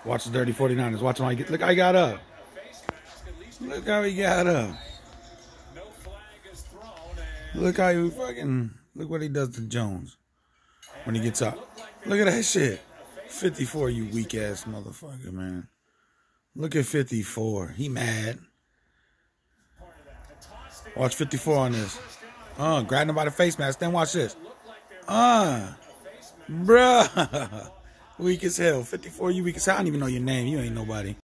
Watch the dirty 49ers. Watch him how he get. Look how he got up. Look how he got up. Look how he fucking. Look what he does to Jones when he gets up. Look at that shit. 54, you weak ass motherfucker, man. Look at 54. He mad. Watch 54 on this. Grab him by the face mask. Then watch this. Bruh. Weak as hell. 54, you weak as hell. I don't even know your name. You ain't nobody.